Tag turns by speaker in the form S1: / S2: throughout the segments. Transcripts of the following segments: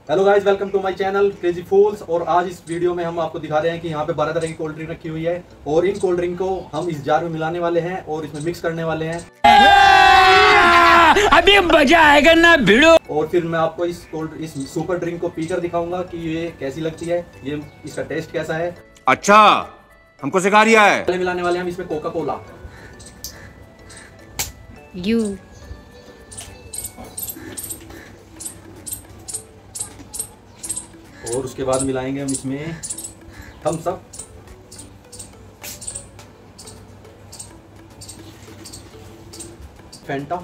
S1: Hello guys, welcome to my channel crazy fools. और आज इस वीडियो में हम आपको दिखा रहे हैं कि यहाँ पे 12 तरह की कोल्ड ड्रिंक रखी हुई है और इन कोल्ड ड्रिंक को हम इस जार में मिलाने वाले हैं और इसमें मिक्स करने वाले हैं।
S2: अभी मजा आएगा ना भिड़ो।
S1: और फिर मैं आपको इस सुपर ड्रिंक को पीकर दिखाऊंगा कि ये कैसी लगती है, ये इसका टेस्ट कैसा है।
S3: अच्छा, हमको सिखा रिया है।
S1: पहले मिलाने वाले हम इसमें कोका कोला, और उसके बाद मिलाएंगे हम इसमें थम्स अप, फैंटा।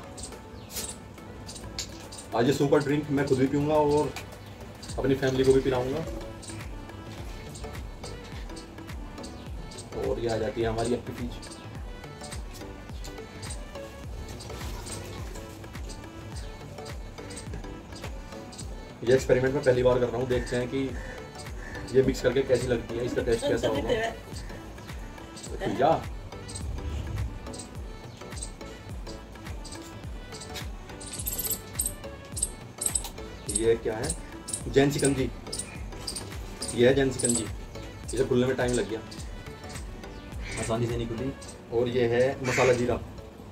S1: आज ये सुपर ड्रिंक मैं खुद भी पीऊंगा और अपनी फैमिली को भी पिलाऊंगा। और ये आ जाती है हमारी अपनी पीच। ये एक्सपेरिमेंट मैं पहली बार कर रहा हूँ, देखते हैं कि ये मिक्स करके कैसी लगती है, इसका टेस्ट कैसा होगा। या ये क्या है? जैन शिकंजी। ये है जैन शिकंजी। इसे खुलने में टाइम लग गया, आसानी से नहीं खुली। और ये है मसाला जीरा।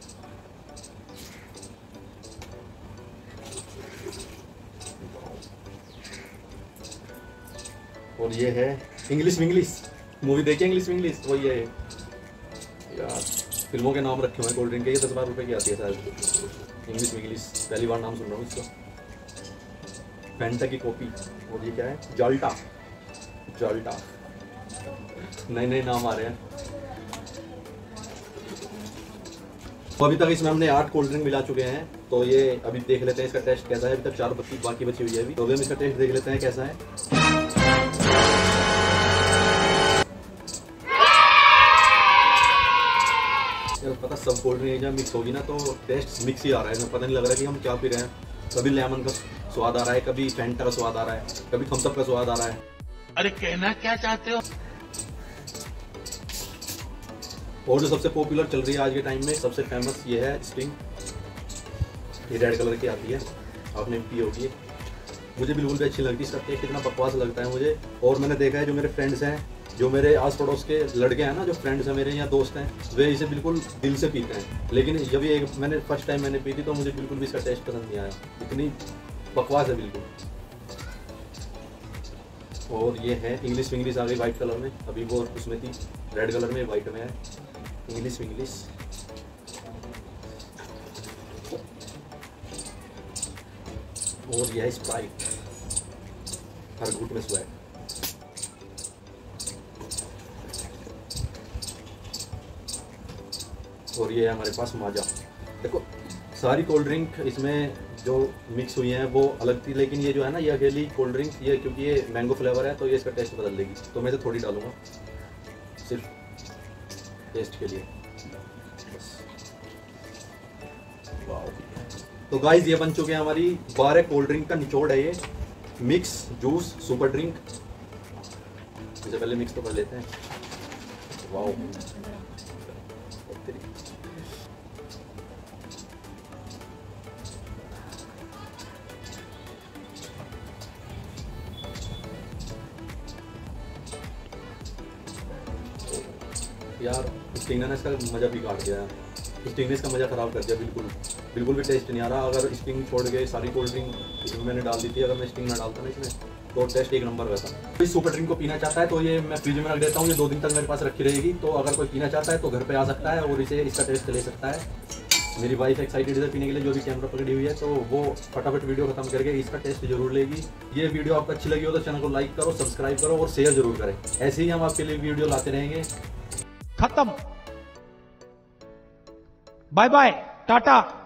S1: और ये है इंग्लिश विंग्लिश। मूवी देखिए इंग्लिश विंग्लिश, वही है यार। फिल्मों के नाम रखे हुए हैं कोल्ड ड्रिंक के। ये 10-12 रुपए की आती है शायद इंग्लिश विंग्लिश। पहली बार नाम सुन रहा हूँ इसका। फैंटा की कॉपी। और ये क्या है? जॉल्टा। जॉल्टा, नए नए नाम आ रहे हैं। तो अभी तक इसमें हमने 8 कोल्ड ड्रिंक मिला चुके हैं। तो ये अभी देख लेते हैं इसका टेस्ट कैसा है। अभी तक 4 बाकी बची हुई है अभी। तो अभी हम इसका टेस्ट देख लेते हैं कैसा है। पता सब कोल्ड ड्रिंक जब मिक्स होगी ना तो टेस्ट मिक्स ही आ रहा है। इसमें पता नहीं लग रहा है कि हम क्या पी रहे हैं। कभी लेमन का स्वाद आ रहा है, कभी फैंटा का स्वाद आ रहा है, कभी थम्स अप का स्वाद आ रहा है।
S2: अरे कहना क्या चाहते हो?
S1: और जो सबसे पॉपुलर चल रही है आज के टाइम में, सबसे फेमस ये है स्टिंग। ये रेड कलर की आती है, आपने पी होगी। मुझे बिल्कुल भी अच्छी लगती है। इसका टेस्ट कितना बकवास लगता है मुझे। और मैंने देखा है जो मेरे फ्रेंड्स हैं, जो मेरे आस पड़ोस के लड़के हैं ना, जो फ्रेंड्स हैं मेरे या दोस्त हैं, वे इसे बिल्कुल दिल से पीते हैं। लेकिन जब ये मैंने फर्स्ट टाइम मैंने पी थी तो मुझे बिल्कुल भी इसका टेस्ट पसंद नहीं आया। इतनी बकवास है बिल्कुल। और ये है इंग्लिश विंग्लिश। आ गई वाइट कलर में, अभी वो उसमें थी रेड कलर में, वाइट में है इंग्लिश विंग्लिश। और यह है स्प्राइट, हर घूंट में स्वैग। और ये है हमारे पास माजा। देखो सारी कोल्ड ड्रिंक इसमें जो मिक्स हुई हैं वो अलग थी, लेकिन ये जो है ना, ये अकेली कोल्ड ड्रिंक, ये क्योंकि ये मैंगो फ्लेवर है तो ये इसका टेस्ट बदल देगी। तो मैं इसे थोड़ी डालूंगा सिर्फ टेस्ट के लिए बस। वाओ। तो गाइस ये बन चुके हैं हमारी 12 कोल्ड ड्रिंक का निचोड़ है। ये मिक्स जूस सुपर ड्रिंक। इसे पहले मिक्स तो कर लेते हैं। वाओ, यार स्टिंग ने इसका मज़ा भी काट दिया। स्टिंग ने इसका मज़ा ख़राब कर दिया। बिल्कुल भी टेस्ट नहीं आ रहा। अगर स्टिंग छोड़ के सारी कोल्ड ड्रिंक इसमें मैंने डाल दी थी, अगर मैं स्टिंग ना डालता ना इसमें, तो टेस्ट एक नंबर रहता। कोई सुपर ड्रिंक को पीना चाहता है तो ये मैं फ्रिज में रख देता हूँ। ये 2 दिन तक मेरे पास रखी रहेगी। तो अगर कोई पीना चाहता है तो घर पे आ सकता है और इसका टेस्ट ले सकता है। मेरी वाइफ एक्साइटेड है पीने के लिए, जो भी कैमरा पकड़ी हुई है, तो वो फटाफट वीडियो खत्म करके इसका टेस्ट जरूर लेगी। ये वीडियो आपको अच्छी लगी हो तो चैनल को लाइक करो, सब्सक्राइब करो और शेयर जरूर करें। ऐसे ही हम आपके लिए वीडियो लाते रहेंगे।
S2: खत्म। Bye bye, Tata.